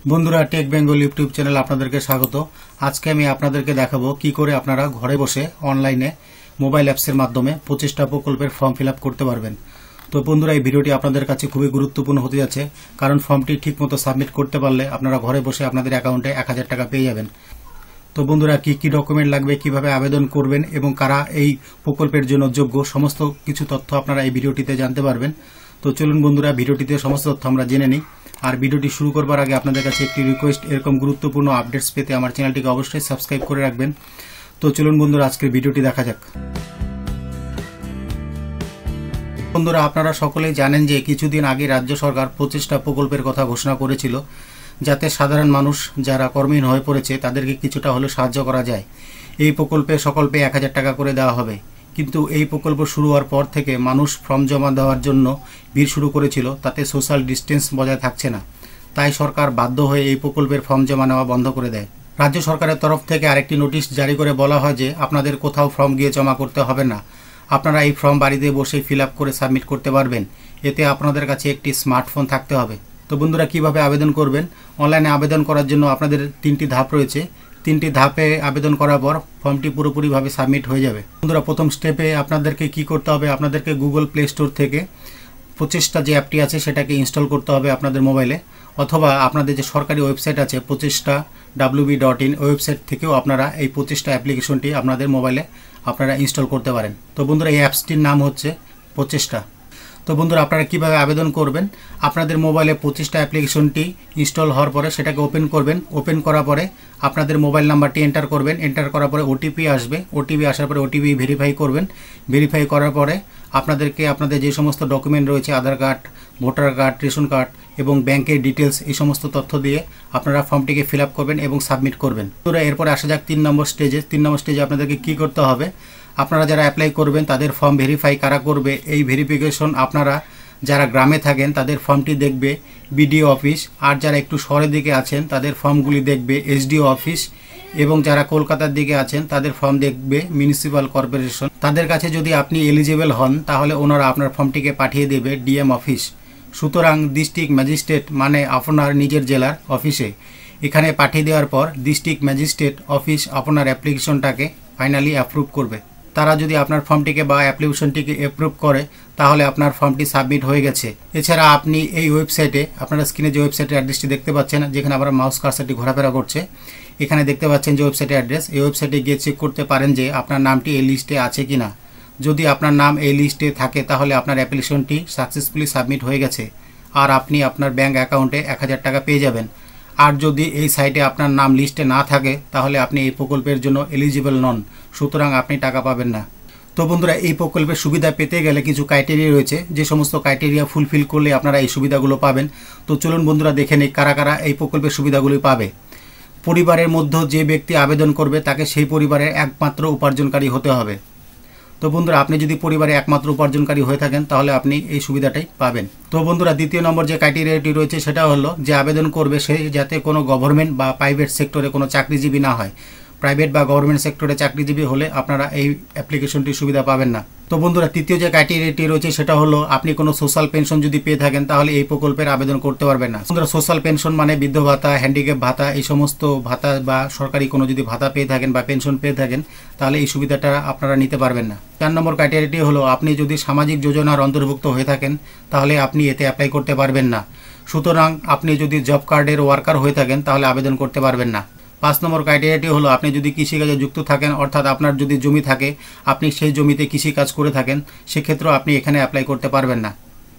বন্ধুরা take Bengal YouTube channel আপনাদেরকে স্বাগত। আজকে আমি আপনাদেরকে দেখাবো কি করে আপনারা ঘরে বসে অনলাইনে মোবাইল অ্যাপসের মাধ্যমে 25টা প্রকল্পের ফর্ম ফিল আপ করতে পারবেন। তো বন্ধুরা এই ভিডিওটি আপনাদের কাছে খুবই গুরুত্বপূর্ণ হতে যাচ্ছে, কারণ ফর্মটি ঠিকমতো সাবমিট করতে পারলে আপনারা ঘরে বসে আপনাদের অ্যাকাউন্টে 1000 টাকা পেয়ে যাবেন। তো বন্ধুরা কি কি ডকুমেন্ট লাগবে, কিভাবে আবেদন করবেন এবং কারা এই প্রকল্পের জন্য যোগ্য, সমস্ত কিছু তথ্য আপনারা এই ভিডিওটিতে জানতে পারবেন। তো চলুন বন্ধুরা ভিডিওটিতে সমস্ত তথ্য আমরা জেনে নিই। আর ভিডিওটি শুরু করবার আগে আপনাদের কাছে একটি রিকোয়েস্ট, এরকম গুরুত্বপূর্ণ আপডেটস পেতে আমার চ্যানেলটিকে অবশ্যই সাবস্ক্রাইব করে রাখবেন। তো চলুন বন্ধুরা আজকের ভিডিওটি দেখা যাক। বন্ধুরা আপনারা সকলেই জানেন যে কিছুদিন আগে রাজ্য সরকার 25টা প্রকল্পের কথা ঘোষণা করেছিল, যাতে সাধারণ মানুষ যারা কর্মহীন হয়ে পড়েছে তাদেরকে কিছুটা হলে সাহায্য করা যায়। এই প্রকল্পে সকল্পে 1000 টাকা করে দেওয়া হবে। কিন্তু এই প্রকল্প শুরু হওয়ার পর থেকে মানুষ ফর্ম জমা দেওয়ার জন্য ভিড় শুরু করেছিল, তাতে সোশ্যাল ডিস্টেন্স বজায় থাকছে না। তাই সরকার বাধ্য হয়ে এই প্রকল্পের ফর্ম জমা নেওয়া বন্ধ করে দেয়। রাজ্য সরকারের তরফ থেকে আরেকটি নোটিশ জারি করে বলা হয় যে আপনাদের কোথাও ফর্ম গিয়ে জমা করতে হবে না, আপনারা এই ফর্ম বাড়িতে বসে ফিল আপ করে সাবমিট করতে পারবেন। এতে আপনাদের কাছে একটি স্মার্টফোন থাকতে হবে। তো বন্ধুরা কিভাবে আবেদন করবেন? অনলাইনে আবেদন করার জন্য আপনাদের 3টি ধাপ রয়েছে। 3টি ধাপে আবেদন করার পর ফর্মটি পুরোপুরিভাবে সাবমিট হয়ে যাবে। বন্ধুরা প্রথম স্টেপে আপনাদেরকে কি করতে হবে, আপনাদেরকে গুগল প্লে স্টোর থেকে 25টা যে অ্যাপটি আছে সেটাকে ইনস্টল করতে হবে আপনাদের মোবাইলে, অথবা আপনাদের যে সরকারি ওয়েবসাইট আছে 25টা.wb.in ওয়েবসাইট থেকেও আপনারা এই 25টা অ্যাপ্লিকেশনটি আপনাদের মোবাইলে আপনারা ইনস্টল করতে পারেন। তো বন্ধুরা এই অ্যাপসটির নাম হচ্ছে 25টা। তো বন্ধুরা আপনারা কিভাবে আবেদন করবেন? আপনাদের মোবাইলে 25টা অ্যাপ্লিকেশনটি ইনস্টল হওয়ার পরে সেটাকে ওপেন করবেন। ওপেন করার পরে আপনাদের মোবাইল নাম্বারটি এন্টার করবেন। এন্টার করার পরে ওটিপি আসবে। ওটিপি আসার পরে ওটিপি ভেরিফাই করবেন। ভেরিফাই করার পরে আপনাদেরকে আপনাদের যে সমস্ত ডকুমেন্ট রয়েছে, Aadhaar card, voter card, ration card এবং ব্যাংকের ডিটেলস, এই সমস্ত তথ্য দিয়ে আপনারা ফর্মটিকে ফিল আপ করবেন এবং সাবমিট করবেন। বন্ধুরা এরপরে আসা যাক 3 নম্বর স্টেজে। 3 নম্বর স্টেজে আপনাদেরকে কি করতে হবে? আপনারা যারা অ্যাপ্লাই করবেন তাদের ফর্ম ভেরিফাই কারা করবে, এই ভেরিফিকেশন আপনারা যারা গ্রামে থাকেন তাদের ফর্মটি দেখবে বিডিও অফিস, আর যারা একটু শহরের দিকে আছেন তাদের ফর্মগুলি দেখবে এসডিও অফিস, এবং যারা কলকাতার দিকে আছেন তাদের ফর্ম দেখবে মিউনিসিপ্যাল কর্পোরেশন। তাদের কাছে যদি আপনি এলিজিবল হন তাহলে ওনারা আপনার ফর্মটিকে পাঠিয়ে দেবে ডিএম অফিস। সুতরাং ডিস্ট্রিক্ট ম্যাজিস্ট্রেট মানে আপনার নিজের জেলার অফিসে এখানে পাঠিয়ে দেওয়ার পর ডিস্ট্রিক্ট ম্যাজিস্ট্রেট অফিস আপনার অ্যাপ্লিকেশনটাকে ফাইনালি অ্যাপ্রুভ করবে। তারা যদি আপনার ফর্মটিকে বা অ্যাপ্লিকেশনটিকে অ্যাপ্রুভ করে তাহলে আপনার ফর্মটি সাবমিট হয়ে গেছে। এছাড়া আপনি এই ওয়েবসাইটে, আপনারা স্ক্রিনে যে ওয়েবসাইটের অ্যাড্রেসটি দেখতে পাচ্ছেন, যেখানে আবার মাউস কার্সারটি ঘোরাফেরা করছে, এখানে দেখতে পাচ্ছেন যে ওয়েবসাইটের অ্যাড্রেস, এই ওয়েবসাইটে গিয়ে চেক করতে পারেন যে আপনার নামটি এই লিস্টে আছে কিনা। যদি আপনার নাম এই লিস্টে থাকে তাহলে আপনার অ্যাপ্লিকেশনটি সাকসেসফুলি সাবমিট হয়ে গেছে আর আপনি আপনার ব্যাঙ্ক অ্যাকাউন্টে 1000 টাকা পেয়ে যাবেন। আর যদি এই সাইটে আপনার নাম লিস্টে না থাকে তাহলে আপনি এই প্রকল্পের জন্য এলিজিবল নন, সুতরাং আপনি টাকা পাবেন না। তো বন্ধুরা এই প্রকল্পের সুবিধা পেতে গেলে কিছু ক্রাইটেরিয়া রয়েছে, যে সমস্ত ক্রাইটেরিয়া ফুলফিল করলে আপনারা এই সুবিধাগুলো পাবেন। তো চলুন বন্ধুরা দেখে নিই কারা কারা এই প্রকল্পের সুবিধাগুলি পাবে। পরিবারের মধ্যে যে ব্যক্তি আবেদন করবে তাকে সেই পরিবারের একমাত্র উপার্জনকারী হতে হবে। তো বন্ধুরা আপনি যদি পরিবারে একমাত্র উপার্জনকারী হয়ে থাকেন তাহলে আপনি এই সুবিধাটাই পাবেন। তো বন্ধুরা দ্বিতীয় নম্বর যে ক্রাইটেরিয়াটি রয়েছে সেটা হলো যে আবেদন করবে সে যাতে কোনো গভর্নমেন্ট বা প্রাইভেট সেক্টরে কোনো চাকরিজীবী না হয়। প্রাইভেট বা গভর্নমেন্ট সেক্টরে চাকরিজীবী হলে আপনারা এই অ্যাপ্লিকেশনটির সুবিধা পাবেন না। তো বন্ধুরা তৃতীয় যে ক্রাইটেরিয়াটি রয়েছে সেটা হলো আপনি কোনো সোশ্যাল পেনশন যদি পেয়ে থাকেন তাহলে এই প্রকল্পের আবেদন করতে পারবেন না। বন্ধুরা সোশ্যাল পেনশন মানে বৃদ্ধ ভাতা, হ্যান্ডিক্যাপ ভাতা, এই সমস্ত ভাতা বা সরকারি কোনো যদি ভাতা পেয়ে থাকেন বা পেনশন পেয়ে থাকেন তাহলে এই সুবিধাটা আপনারা নিতে পারবেন না। 4 নম্বর ক্রাইটেরিয়াটি হলো আপনি যদি সামাজিক যোজনার অন্তর্ভুক্ত হয়ে থাকেন তাহলে আপনি এতে অ্যাপ্লাই করতে পারবেন না। সুতরাং আপনি যদি জব কার্ডের ওয়ার্কার হয়ে থাকেন তাহলে আবেদন করতে পারবেন না। 5 নম্বর ক্রাইটেরিয়াটি হলো আপনি যদি কৃষিকাজে যুক্ত থাকেন, অর্থাৎ আপনার যদি জমি থাকে, আপনি সেই জমিতে কৃষিকাজ করে থাকেন, সেক্ষেত্রেও আপনি এখানে অ্যাপ্লাই করতে পারবেন না।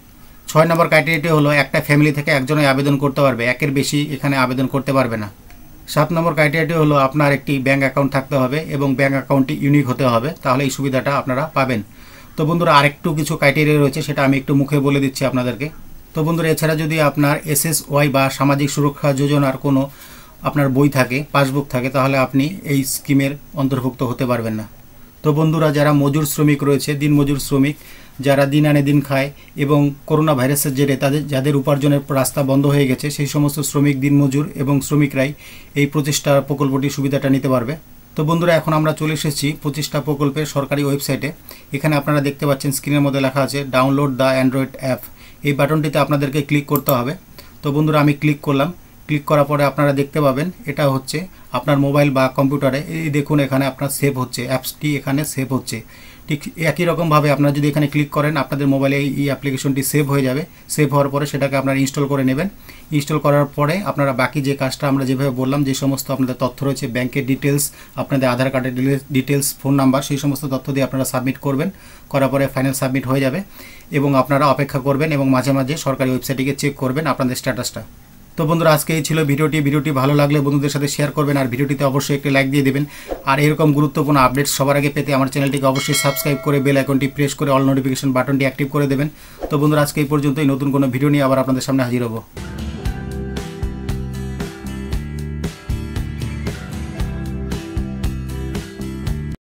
6 নম্বর ক্রাইটেরিয়াটি হলো একটা ফ্যামিলি থেকে একজনই আবেদন করতে পারবে, একের বেশি এখানে আবেদন করতে পারবে না। 7 নম্বর ক্রাইটেরিয়াটি হলো আপনার একটি ব্যাঙ্ক অ্যাকাউন্ট থাকতে হবে এবং ব্যাঙ্ক অ্যাকাউন্টটি ইউনিক হতে হবে, তাহলে এই সুবিধাটা আপনারা পাবেন। তো বন্ধুরা আরেকটু কিছু ক্রাইটেরিয়া রয়েছে, সেটা আমি একটু মুখে বলে দিচ্ছি আপনাদেরকে। তো বন্ধুরা এছাড়া যদি আপনার SSY বা সামাজিক সুরক্ষা যোজনার কোনো আপনার বই থাকে, পাসবুক থাকে, তাহলে আপনি এই স্কিমের অন্তর্ভুক্ত হতে পারবেন না। তো বন্ধুরা যারা মজুর শ্রমিক রয়েছে, দিনমজুর শ্রমিক, যারা দিন আনে দিন খায় এবং করোনা ভাইরাসের জেরে যাদের উপার্জনের রাস্তা বন্ধ হয়ে গেছে, সেই সমস্ত শ্রমিক, দিনমজুর এবং শ্রমিকরাই এই 25টা প্রকল্পটির সুবিধাটা নিতে পারবে। তো বন্ধুরা এখন আমরা চলে এসেছি 25টা প্রকল্পের সরকারি ওয়েবসাইটে। এখানে আপনারা দেখতে পাচ্ছেন স্ক্রিনের মধ্যে লেখা আছে ডাউনলোড দ্য অ্যান্ড্রয়েড অ্যাপ। এই বাটনটিতে আপনাদেরকে ক্লিক করতে হবে। তো বন্ধুরা আমি ক্লিক করলাম। ক্লিক করার পরে আপনারা দেখতে পাবেন এটা হচ্ছে আপনার মোবাইল বা কম্পিউটারে, এই দেখুন এখানে আপনার সেভ হচ্ছে, অ্যাপসটি এখানে সেভ হচ্ছে। ঠিক একই রকমভাবে আপনারা যদি এখানে ক্লিক করেন আপনাদের মোবাইলে এই অ্যাপ্লিকেশনটি সেভ হয়ে যাবে। সেভ হওয়ার পরে সেটাকে আপনারা ইনস্টল করে নেবেন। ইনস্টল করার পরে আপনারা বাকি যে কাজটা আমরা যেভাবে বললাম, যে সমস্ত আপনাদের তথ্য রয়েছে, ব্যাংকের ডিটেলস, আপনাদের আধার কার্ডের ডিটেলস, ফোন নাম্বার, সেই সমস্ত তথ্য দিয়ে আপনারা সাবমিট করবেন। করার পরে ফাইনাল সাবমিট হয়ে যাবে এবং আপনারা অপেক্ষা করবেন এবং মাঝে মাঝে সরকারি ওয়েবসাইটটিকে চেক করবেন আপনাদের স্ট্যাটাসটা। তো বন্ধুরা, আজকে এই ছিল ভিডিওটি ভালো লাগলে বন্ধুদের সাথে শেয়ার করবেন আর ভিডিওটিতে অবশ্যই একটি লাইক দিয়ে দেবেন। আর এরকম গুরুত্বপূর্ণ আপডেটস সবার আগে পেতে আমার চ্যানেলটিকে অবশ্যই সাবস্ক্রাইব করে বেল আইকনটি প্রেস করে অল নোটিফিকেশন বাটনটি অ্যাক্টিভ করে দেবেন। তো বন্ধুরা, আজকে এই পর্যন্তই। নতুন কোনো ভিডিও নিয়ে আবার আপনাদের সামনে হাজির হব।